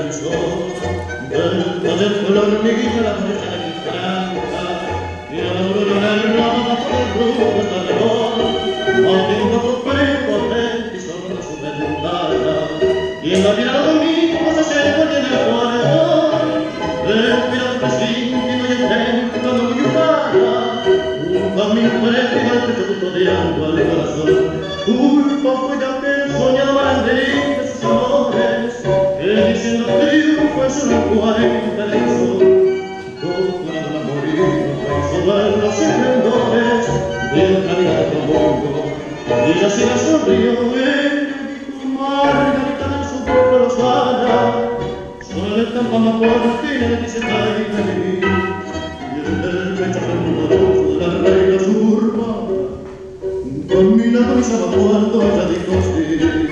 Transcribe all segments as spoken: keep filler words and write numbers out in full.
el sol del taller con la hormiguita, la brecha y franca y la aurora derramada por el rumbo hasta el reloj, batiendo tu prepotente y sobre su ventana, y en la tirada domingo se acerca en el cuarto respira el presíntino y el templo no muy humana, un camino fértil al pecho custodiando al corazón. Culpa fue ya que soñaba en de sus amores, que diciendo triunfo es un cuarenta de sol. Doctorado la morir, hizo ver los esplendores del camino de otro mundo, y ella se la sonrió en tu Margarita del sur por los años. Sola el campo amaportina de que se traiga de mí, y en el pecho tembloroso de la reina suburbana, caminando y estaba cuando ella dijo sí.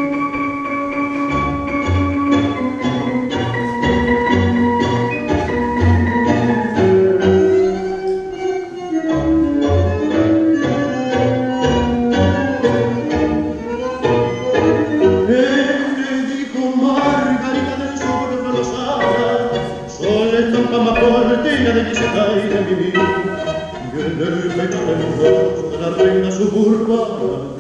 De que se caiga mi vida, y en el pecho tembloroso de la reina suburbana,